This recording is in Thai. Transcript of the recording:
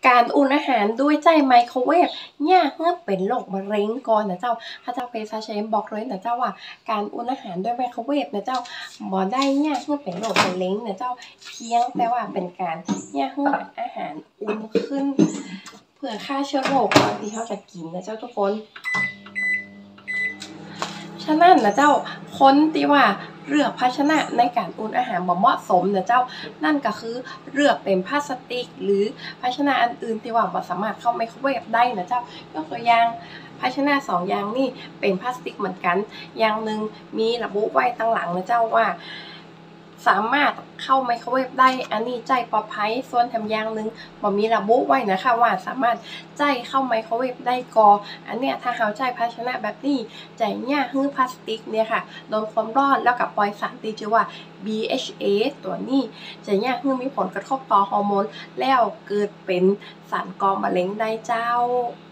การอุ่นอาหารด้วยใจไมโครเวฟเนี่ยเมื่อเป็นโรคมะเร็งก่อนนะเจ้าพระเจ้าเปซาเชมบอกเลยนะเจ้าว่าการอุ่นอาหารด้วยไมโครเวฟนะเจ้าบ่ได้เนี่ยเมื่อเป็นโรคมะเร็งนะเจ้าเพียงแต่ว่าเป็นการเนี่ยเมื่ออาหารอุ่นขึ้นเพื่อฆ่าเชื้อโรคก่อนที่เขาจะกินนะเจ้าทุกคนฉะนั้นนะเจ้าคนที่ว่าเลือกภาชนะในการอุ่นอาหารบ่เหมาะสมนะเจ้านั่นก็คือเลือกเป็นพลาสติกหรือภาชนะอันอื่นที่ว่าบ่สามารถเข้าไมโครเวฟได้นะเจ้ายกตัวอย่างภาชนะ2อย่างนี่เป็นพลาสติกเหมือนกันอย่างหนึ่งมีระบุไว้ตั้งหลังนะเจ้าว่าสามารถเข้าไมโครเวฟได้อันนี้ใจปลอดภัยส่วนแถมอย่างหนึ่งบ่มีระบุไว้นะคะว่าสามารถใจเข้าไมโครเวฟได้ก่ออันเนี้ยถ้าเราใจภาชนะแบบนี้ใจเนี่ยฮื้อพลาสติกเนี่ยค่ะโดนความร้อนแล้วกับปล่อยสารที่ชื่อว่า BHA ตัวนี้จะเนี่ยฮื้อมีผลกระทบต่อฮอร์โมนแล้วเกิดเป็นสารก่อมะเร็งได้เจ้า